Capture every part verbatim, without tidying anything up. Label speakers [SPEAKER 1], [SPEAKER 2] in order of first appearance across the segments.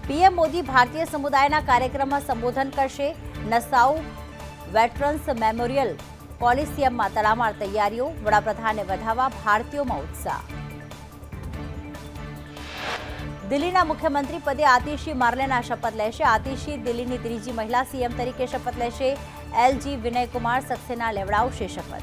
[SPEAKER 1] PM Modi भारतीय समुदायના કાર્યક્રમમાં સંબોધન કરશે। નસાઉ વેટરન્સ મેમોરિયલ કોલિસિયમમાં તડામાર તૈયારીઓ, વડાપ્રધાનને વધાવવા ભારતીયોમાં ઉત્સાહ। દિલ્હીના મુખ્યમંત્રી પદે આતિશી માર્લેના શપથ લેશે। આતિશી દિલ્હીની ત્રીજી મહિલા સીએમ તરીકે શપથ લેશે। એલજી વિનયકુમાર સક્સેના લેવડાવશે શપથ।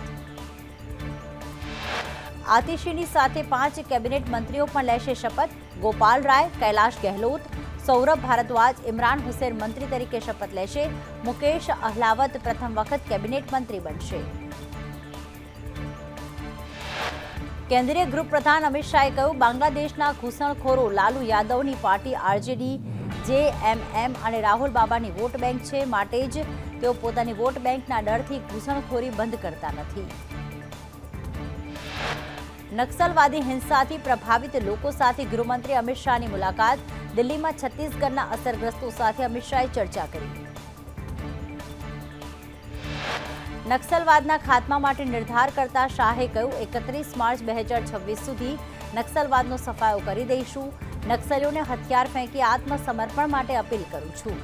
[SPEAKER 1] આતિશીની સાથે પાંચ કેબિનેટ મંત્રીઓ પણ લેશે શપથ। ગોપાલ રાય, કૈલાશ ગેહલોત, સૌરભ ભારદ્વાજ, ઇમરાન હુસૈન મંત્રી તરીકે શપથ લેશે। મુકેશ અહલાવત પ્રથમ વખત કેબિનેટ મંત્રી બનશે। કેન્દ્રીય ગૃહ પ્રધાન અમિત શાહે કહ્યું, બાંગ્લાદેશના ઘૂસણખોરો લાલુ યાદવની પાર્ટી આરજેડી, જેએમએમ અને રાહુલ બાબાની વોટ બેંક છે, માટે જ તેઓ પોતાની વોટ બેંકના ડરથી ઘૂસણખોરી બંધ કરતા નથી। નક્સલવાદી હિંસાથી પ્રભાવિત લોકો સાથે ગૃહમંત્રી અમિત શાહની મુલાકાત। દિલ્હીમાં છત્તીસગઢના અસરગ્રસ્તો સાથે અમિત શાહે ચર્ચા કરી। નક્સલવાદના ખાત્મા માટે નિર્ધાર કરતા શાહે કહ્યું, એકત્રીસ માર્ચ બે હજાર છવ્વીસ સુધી નક્સલવાદનો સફાયો કરી દઈશું। નક્સલીઓને હથિયાર ફેંકી આત્મસમર્પણ માટે અપીલ કરું છું।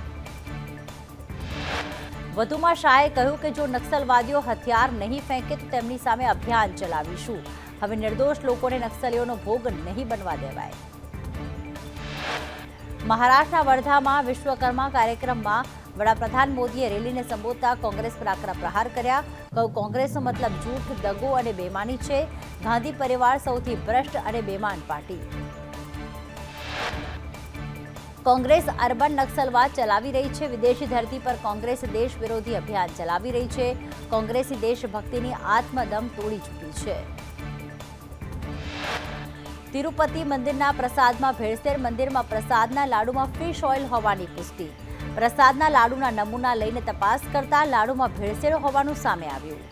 [SPEAKER 1] વધુમાં શાહે કહ્યું કે જો નક્સલવાદીઓ હથિયાર નહીં ફેંકે તો તેમની સામે અભિયાન ચલાવીશું। હવે નિર્દોષ લોકોને નક્સલીઓનો ભોગ નહીં બનવા દેવાય। મહારાષ્ટ્રના વર્ધામાં વિશ્વકર્મા કાર્યક્રમમાં વડાપ્રધાન મોદીએ રેલીને સંબોધતા કોંગ્રેસ પર આકરા પ્રહાર કર્યા। કહ્યું, કોંગ્રેસનો મતલબ જૂઠ, દગો અને બેમાની છે। ગાંધી પરિવાર સૌથી ભ્રષ્ટ અને બેમાન પાર્ટી। કોંગ્રેસ અર્બન નક્સલવાદ ચલાવી રહી છે। વિદેશી ધરતી પર કોંગ્રેસ દેશ વિરોધી અભિયાન ચલાવી રહી છે। કોંગ્રેસી દેશભક્તિની આત્મદમ તોડી ચૂકી છે। તિરુપતિ મંદિરના પ્રસાદમાં ભેળસેળ। મંદિરમાં પ્રસાદના લાડુમાં ફિશ ઓઇલ હોવાની પુષ્ટિ। પ્રસાદના લાડુના નમૂના લઈને તપાસ કરતા લાડુમાં ભેળસેળ હોવાનું સામે આવ્યું।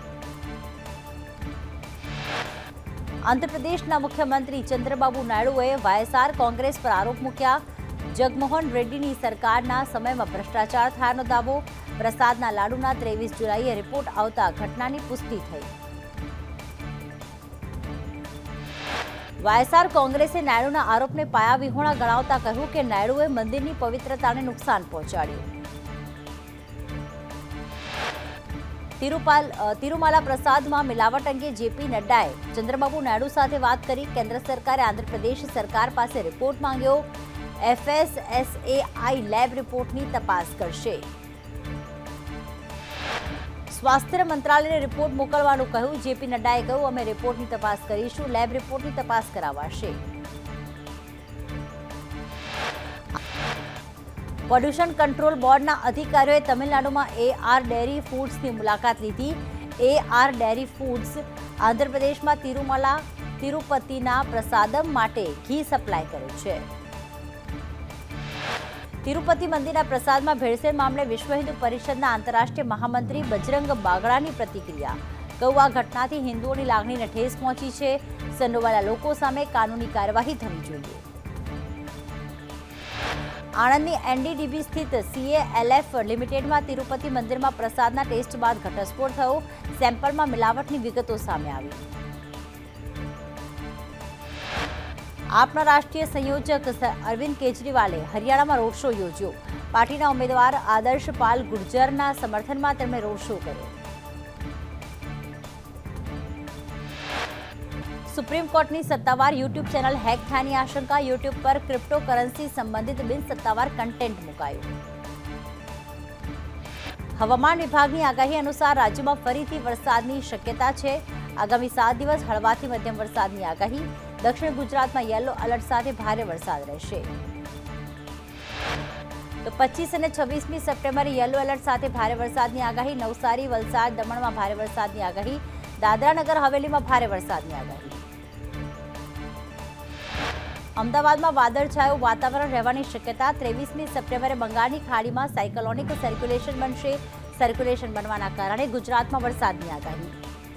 [SPEAKER 1] આંધ્રપ્રદેશના મુખ્યમંત્રી ચંદ્રબાબુ નાયડુએ વાયએસઆર કોંગ્રેસ પર આરોપ મૂક્યા। જગમોહન રેડ્ડીની સરકારના સમયમાં ભ્રષ્ટાચાર થયાનો દાવો। પ્રસાદના લાડુના ત્રેવીસ જુલાઈએ રિપોર્ટ આવતા ઘટનાની પુષ્ટિ થઈ। વાયએસઆર કોંગ્રેસે નાયડુના આરોપને પાયાવિહોણા ગણાવતા કહ્યું કે નાયડુએ મંદિરની પવિત્રતાને નુકસાન પહોંચાડ્યું। તિરુપાલ તિરુમાલા પ્રસાદમાં મિલાવટ અંગે જેપી નડ્ડાએ ચંદ્રબાબુ નાયડુ સાથે વાત કરી। કેન્દ્ર સરકારે આંધ્રપ્રદેશ સરકાર પાસે રિપોર્ટ માંગ્યો। એફએસએસએઆઈ લેબ રિપોર્ટની તપાસ કરશે। સ્વાસ્થ્ય મંત્રાલયને રિપોર્ટ મોકલવાનું કહ્યું। જેપી નડ્ડાએ કહ્યું, અમે રિપોર્ટની તપાસ કરીશું। લેબ રિપોર્ટની તપાસ કરાવાશે। પોલ્યુશન કંટ્રોલ બોર્ડના અધિકારીઓએ તમિલનાડુમાં એઆર ડેરી ફૂડ્સની મુલાકાત લીધી। એઆર ડેરી ફૂડ્સ આંધ્રપ્રદેશમાં તિરુમલા તિરુપતિના પ્રસાદમ માટે ઘી સપ્લાય કરે છે। તિરુપતિ મંદિરના પ્રસાદમાં ભેળસેળ મામલે વિશ્વ હિન્દુ પરિષદના આંતરરાષ્ટ્રીય મહામંત્રી બજરંગ બાગડાની પ્રતિક્રિયા। કહ્યું, આ ઘટનાથી હિન્દુઓની લાગણીને ઠેસ પહોંચી છે। સંડોવાયેલા લોકો સામે કાનૂની કાર્યવાહી થવી જોઈએ। આણંદની એનડીડીબી સ્થિત સીએએલએફ લિમિટેડમાં તિરુપતિ મંદિરમાં પ્રસાદના ટેસ્ટ બાદ ઘટસ્ફોટ થયો। સેમ્પલમાં મિલાવટની વિગતો સામે આવી। આપના રાષ્ટ્રીય સંયોજક અરવિંદ કેજરીવાલે હરિયાણામાં રોડ શો યોજ્યો। પાર્ટીના ઉમેદવાર આદર્શ પાલ ગુર્જરના સમર્થનમાં તેમણે રોડ શો કર્યો। સુપ્રીમ કોર્ટની સત્તાવાર યુટ્યુબ ચેનલ હેક થયાની આશંકા। યુટ્યુબ પર ક્રિપ્ટોકરન્સી સંબંધિત બિન સત્તાવાર કન્ટેન્ટ મુકાયું। હવામાન વિભાગની આગાહી અનુસાર રાજ્યમાં ફરીથી વરસાદની શક્યતા છે। આગામી સાત દિવસ હળવાથી મધ્યમ વરસાદની આગાહી। દક્ષિણ ગુજરાતમાં યલો એલર્ટ સાથે ભારે વરસાદ રહેશે। તો પચીસ અને છવ્વીસમી સપ્ટેમ્બરે યલો એલર્ટ સાથે ભારે વરસાદની આગાહી। નવસારી, વલસાડ, દમણમાં ભારે વરસાદની આગાહી। દાદરા નગર હવેલીમાં ભારે વરસાદની આગાહી। અમદાવાદમાં વાદળછાયું વાતાવરણ રહેવાની શક્યતા। ત્રેવીસમી સપ્ટેમ્બરે બંગાળની ખાડીમાં સાયક્લોનિક સર્ક્યુલેશન બનશે। સર્ક્યુલેશન બનવાના કારણે ગુજરાતમાં વરસાદની આગાહી।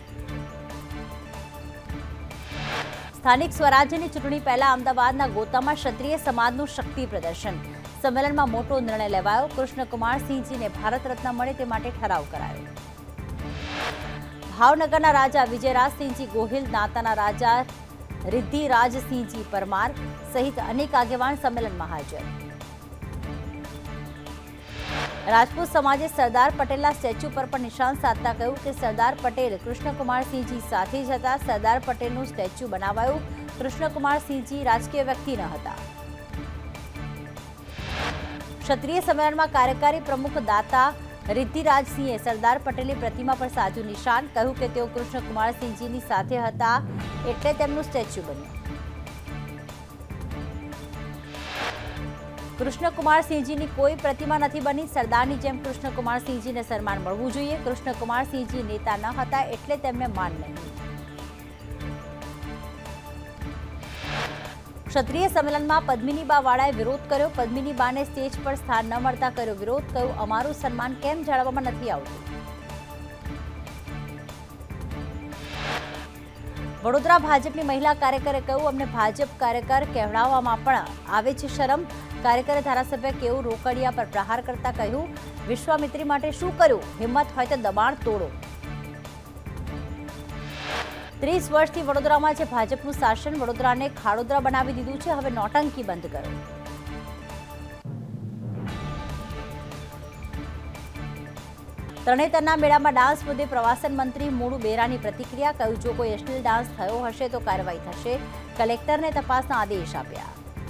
[SPEAKER 1] સ્થાનિક સ્વરાજ્યની ચૂંટણી પહેલા અમદાવાદના ગોતામાં ક્ષત્રિય સમાજનું શક્તિ પ્રદર્શન। સંમેલનમાં મોટો નિર્ણય લેવાયો। કૃષ્ણકુમારસિંહજીને ભારત રત્ન મળે તે માટે ઠરાવ કરાયો। ભાવનગરના રાજા વિજયરાજસિંહજી ગોહિલ, નાતાના રાજા રિદ્ધિરાજસિંહજી પરમાર સહિત અનેક આગેવાન સંમેલનમાં હાજર। રાજપૂત સમાજે સરદાર પટેલના સ્ટેચ્યુ પર પણ નિશાન સાધતા કહ્યું કે સરદાર પટેલ કૃષ્ણકુમારસિંહજી સાથે જ હતા. સરદાર પટેલનું સ્ટેચ્યુ બનાવાયું. કૃષ્ણકુમારસિંહજી રાજકીય વ્યક્તિ ન હતા. ક્ષત્રિય સંમેલનમાં કાર્યકારી પ્રમુખ દાતા રિદ્ધિરાજસિંહે સરદાર પટેલની પ્રતિમા પર સાધ્યું નિશાન. કહ્યું કે તેઓ કૃષ્ણકુમારસિંહજીની સાથે હતા એટલે તેમનું સ્ટેચ્યુ બન્યું. કૃષ્ણકુમારસિંહજીની કોઈ પ્રતિમા નથી બની. સરદારની જેમ કૃષ્ણકુમારસિંહજીને સન્માન મળવું જોઈએ. કૃષ્ણકુમારસિંહજી નેતા ન હતા એટલે તેમને માન નહીં. ક્ષત્રિય સંમેલનમાં પદ્મિનીબા વાળાએ વિરોધ કર્યો. પદ્મિનીબાને સ્ટેજ પર સ્થાન ન મળતા કર્યો વિરોધ. કહ્યું અમારું સન્માન કેમ જાળવવામાં નથી આવતું. વડોદરા ભાજપની મહિલા કાર્યકરે કહ્યું અમને ભાજપ કાર્યકર કહેવડાવવામાં પણ આવે છે શરમ. કાર્યકરે ધારાસભ્ય કેવું રોકડિયા પર પ્રહાર કરતા કહ્યું વિશ્વામિત્રી માટે શું કર્યું. હિંમત હોય તો દબાણ તોડો. ત્રીસ વર્ષથી વડોદરામાં છે ભાજપનું શાસન. વડોદરાને ખાડોદરા બનાવી દીધું છે. હવે નોટંકી બંધ કરો. તરણેતરના મેળામાં ડાન્સ મુદ્દે પ્રવાસન મંત્રી મોડુ બેરાની પ્રતિક્રિયા. કહ્યું જો કોઈ અશ્લીલ ડાન્સ થયો હશે તો કાર્યવાહી થશે. કલેક્ટરને તપાસના આદેશ આપ્યા.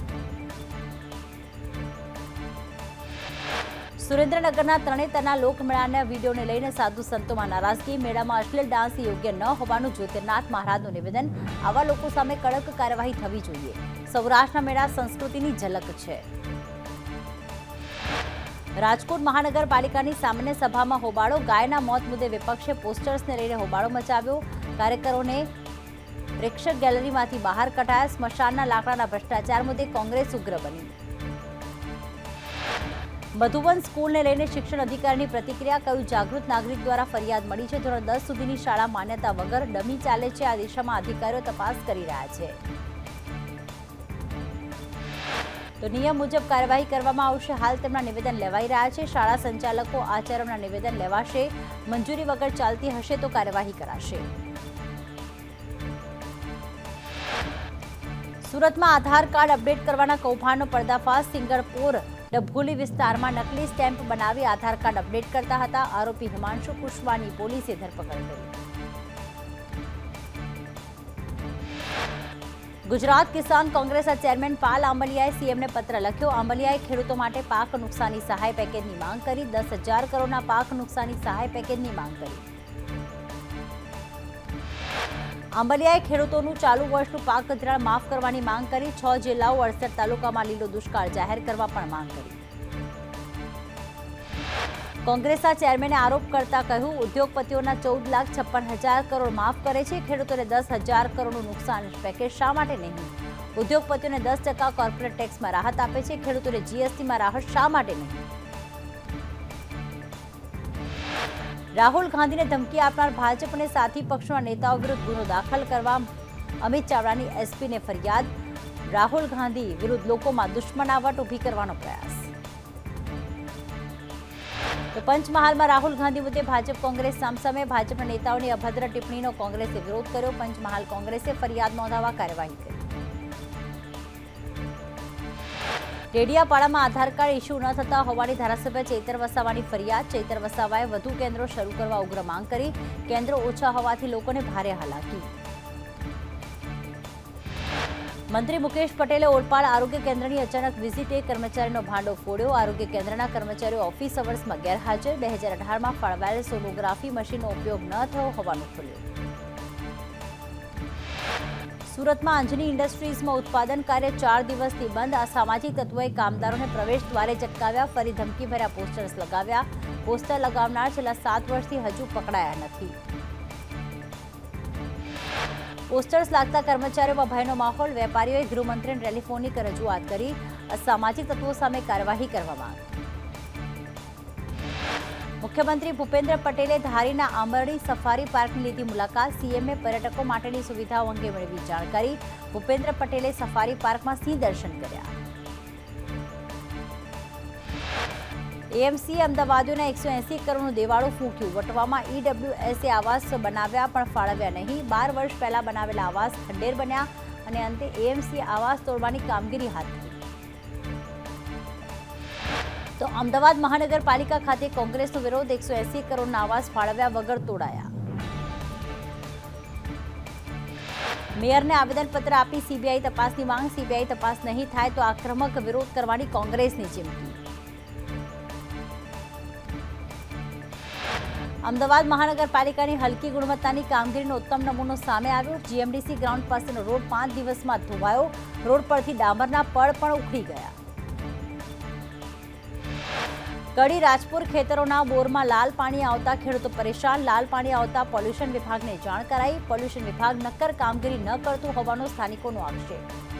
[SPEAKER 1] સુરેન્દ્રનગરના તરણેતરના લોકમેળાના વિડીયોને લઈને સાધુ સંતોમાં નારાજગી. મેળામાં અશ્લીલ ડાન્સ યોગ્ય ન હોવાનું જ્યોતિર્નાથ મહારાજનું નિવેદન. આવા લોકો સામે કડક કાર્યવાહી થવી જોઈએ. સૌરાષ્ટ્રના મેળા સંસ્કૃતિની ઝલક છે. રાજકોટ મહાનગરપાલિકાની સામાન્ય સભામાં હોબાળો. ગાયના મોત મુદ્દે વિપક્ષે પોસ્ટર્સને લઈને હોબાળો મચાવ્યો. કાર્યકરોને પ્રેક્ષક ગેલેરીમાંથી બહાર કઢાયા. સ્મશાનના લાકડાના ભ્રષ્ટાચાર મુદ્દે કોંગ્રેસ ઉગ્ર બની. મધુવન સ્કૂલને લઈને શિક્ષણ અધિકારીની પ્રતિક્રિયા. કહ્યું જાગૃત નાગરિક દ્વારા ફરિયાદ મળી છે. ધોરણ દસ સુધીની શાળા માન્યતા વગર ડમી ચાલે છે. આ દિશામાં અધિકારીઓ તપાસ કરી રહ્યા છે. તો નિયમ મુજબ કાર્યવાહી કરવામાં આવશે. હાલ તેમના નિવેદન લેવાઈ રહ્યા છે. શાળા સંચાલકો આચાર્યના નિવેદન લેવાશે. મંજૂરી વગર ચાલતી હશે તો કાર્યવાહી કરાશે. સુરતમાં આધાર કાર્ડ અપડેટ કરવાના કૌભાંડનો પર્દાફાશ. સિંગરપોર ડભોલી વિસ્તારમાં નકલી સ્ટેમ્પ બનાવી આધાર કાર્ડ અપડેટ કરતા હતા. આરોપી હિમાંશુ કુશવાની પોલીસે ધરપકડ કરી. ગુજરાત કિસાન કોંગ્રેસના ચેરમેન પાલ આંબલિયાએ સીએમને પત્ર લખ્યો. આંબલિયાએ ખેડૂતો માટે પાક નુકસાની સહાય પેકેજની માંગ કરી. દસ હજાર કરોડના પાક નુકસાની સહાય પેકેજની માંગ કરી. આંબલિયાએ ખેડૂતોનું ચાલુ વર્ષનું પાક ધિરાણ માફ કરવાની માંગ કરી. છ જિલ્લાઓ અડસઠ તાલુકામાં લીલો દુષ્કાળ જાહેર કરવા પણ માંગ કરી. કોંગ્રેસના ચેરમેને આરોપ કરતા કહ્યું ઉદ્યોગપતિઓના ચૌદ લાખ છપ્પન હજાર કરોડ માફ કરે છે. ખેડૂતોને દસ હજાર કરોડનું નુકસાન પેકેજ શા માટે નહીં. ઉદ્યોગપતિઓને દસ ટકા કોર્પોરેટ ટેક્સમાં રાહત આપે છે. ખેડૂતોને જીએસટીમાં રાહત શા માટે નહીં. રાહુલ ગાંધીને ધમકી આપનાર ભાજપ અને સાથી પક્ષના નેતાઓ વિરુદ્ધ ગુનો દાખલ કરવા અમિત ચાવડાની એસપીને ફરિયાદ. રાહુલ ગાંધી વિરુદ્ધ લોકોમાં દુશ્મનાવટ ઊભી કરવાનો પ્રયાસ. તો પંચમહાલમાં રાહુલ ગાંધી મુદ્દે ભાજપ કોંગ્રેસ સામસામે. ભાજપના નેતાઓની અભદ્ર ટિપ્પણીનો કોંગ્રેસે વિરોધ કર્યો. પંચમહાલ કોંગ્રેસે ફરિયાદ નોંધાવવા કાર્યવાહી કરી. ડેડિયાપાડામાં આધાર કાર્ડ ઇસ્યુ ન થતા હોવાની ધારાસભ્ય ચૈતર વસાવાની ફરિયાદ. ચૈતર વસાવાએ વધુ કેન્દ્રો શરૂ કરવા ઉગ્ર માંગ કરી. કેન્દ્રો ઓછા હોવાથી લોકોને ભારે હાલાકી. મંત્રી મુકેશ પટેલે ઓલપાડ આરોગ્ય કેન્દ્રની અચાનક વિઝિટે કર્મચારીનો ભાંડો ફોડ્યો. આરોગ્ય કેન્દ્રના કર્મચારીઓ ઓફિસ અવર્સમાં ગેરહાજર. બે હજાર અઢારમાં ફાળવાયેલ સોનોગ્રાફી મશીનનો ઉપયોગ ન થયો હોવાનું ખુલ્યું. સુરતમાં અંજની ઇન્ડસ્ટ્રીઝમાં ઉત્પાદન કાર્ય ચાર દિવસથી બંધ. અસામાજિક તત્વોએ કામદારોને પ્રવેશ દ્વારે ઝટકાવ્યા. ફરી ધમકીભર્યા પોસ્ટર્સ લગાવ્યા. પોસ્ટર લગાવનાર છેલ્લા સાત વર્ષથી હજુ પકડાયા નથી. પોસ્ટર્સ લાગતા કર્મચારીઓમાં ભયનો માહોલ. વેપારીઓએ ગૃહમંત્રીને ટેલિફોનિક રજૂઆત કરી. અસામાજિક તત્વો સામે કાર્યવાહી કરવામાં આવી. મુખ્યમંત્રી ભૂપેન્દ્ર પટેલે ધારીના આંબરડી સફારી પાર્કની લીધી મુલાકાત. સીએમએ પર્યટકો માટેની સુવિધાઓ અંગે મેળવી જાણકારી. ભૂપેન્દ્ર પટેલે સફારી પાર્કમાં સિંહ દર્શન કર્યા. એએમસીએ અમદાવાદીઓના એકસો એસી કરોડનું દેવાળું ફૂંક્યું. વટવામાં ઈડબ્લ્યુએસે આવાસ બનાવ્યા પણ ફાળવ્યા નહીં. બાર વર્ષ પહેલા બનાવેલા આવાસ ખંડેર બન્યા અને અંતે એએમસીએ આવાસ તોડવાની કામગીરી હાથ ધરી. તો અમદાવાદ મહાનગરપાલિકા ખાતે કોંગ્રેસનો વિરોધ, એકસો એસી કરોડના આવાસ ફાળવ્યા વગર તોડાયા. મેયરને આવેદનપત્ર આપી સીબીઆઈ તપાસની માંગ, સીબીઆઈ તપાસ નહીં થાય તો આક્રમક વિરોધ કરવાની કોંગ્રેસની ચીમકી. અમદાવાદ મહાનગરપાલિકાની હલકી ગુણવત્તાની કામગીરીનો ઉત્તમ નમૂનો સામે આવ્યો. જીએમડીસી ગ્રાઉન્ડ પાસેનો રોડ પાંચ દિવસમાં ધોવાયો. રોડ પરથી ડામરના પડ પણ ઉખડી ગયા. કડી રાજપુર ખેતરોના બોરમાં લાલ પાણી આવતા ખેડૂતો પરેશાન. લાલ પાણી આવતા પોલ્યુશન વિભાગને જાણ કરાઈ. પોલ્યુશન વિભાગ નક્કર કામગીરી ન કરતું હોવાનો સ્થાનિકોનો આક્ષેપ.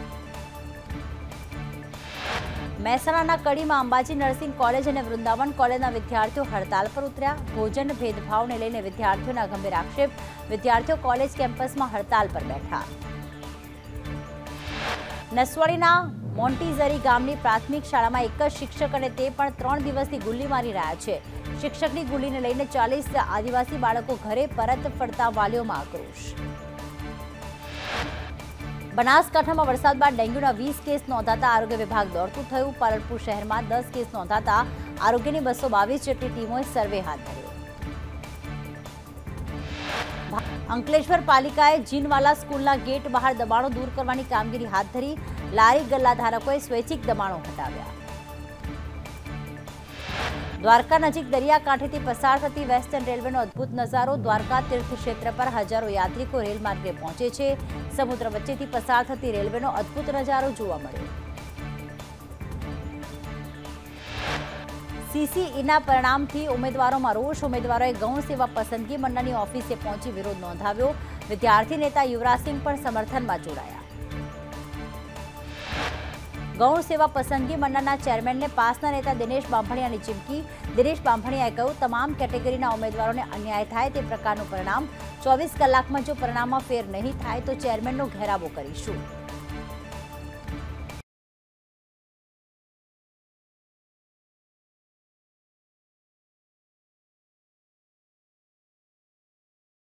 [SPEAKER 1] મહેસાણાના કડીમાં અંબાજી નર્સિંગ કોલેજ અને વૃંદાવન કોલેજના વિદ્યાર્થીઓ હડતાલ પર ઉતર્યા. ભોજન ભેદભાવને લઈને વિદ્યાર્થીઓના ગંભીર આક્ષેપ. વિદ્યાર્થીઓ કોલેજ કેમ્પસમાં હડતાલ પર બેઠા. નસવાડીના મોન્ટીઝરી ગામની પ્રાથમિક શાળામાં એક જ શિક્ષક અને તે પણ ત્રણ દિવસથી ગુલ્લી મારી રહ્યા છે. શિક્ષકની ગુલ્લીને લઈને ચાલીસ આદિવાસી બાળકો ઘરે પરત ફરતા વાલીઓમાં આક્રોશ. બનાસકાંઠામાં વરસાદ બાદ ડેન્ગ્યુના વીસ કેસ નોંધાતા આરોગ્ય વિભાગ દોડતું થયું. પાલનપુર શહેરમાં દસ કેસ નોંધાતા આરોગ્યની બસો બાવીસ જેટલી ટીમોએ સર્વે હાથ ધર્યો. અંકલેશ્વર પાલિકાએ જીનવાલા સ્કૂલના ગેટ બહાર દબાણો દૂર કરવાની કામગીરી હાથ ધરી. લારી ગલ્લા ધારકોએ સ્વૈચ્છિક દબાણો હટાવ્યા. દ્વારકા નજીક દરિયાકાંઠેથી પસાર થતી વેસ્ટર્ન રેલવેનો અદ્ભુત નજારો. દ્વારકા તીર્થ ક્ષેત્ર પર હજારો યાત્રિકો રેલમાર્ગે પહોંચે છે. સમુદ્ર વચ્ચેથી પસાર થતી રેલવેનો અદ્ભુત નજારો જોવા મળ્યો. સીસીઈના પરિણામથી ઉમેદવારોમાં રોષ. ઉમેદવારોએ ગૌણ સેવા પસંદગી મંડળની ઓફિસે પહોંચી વિરોધ નોંધાવ્યો. વિદ્યાર્થી નેતા યુવરાજસિંહ પણ સમર્થનમાં જોડાયા. ગૌણ સેવા પસંદગી મંડળના ચેરમેનને પાસના નેતા દિનેશ બાંભણિયાની ચીમકી. દિનેશ બાંભણિયાએ કહ્યું, તમામ કેટેગરીના ઉમેદવારોને અન્યાય થાય તે પ્રકારનું પરિણામ. ચોવીસ કલાકમાં જો પરિણામમાં ફેર નહીં થાય તો ચેરમેનનો ઘેરાવો કરીશું.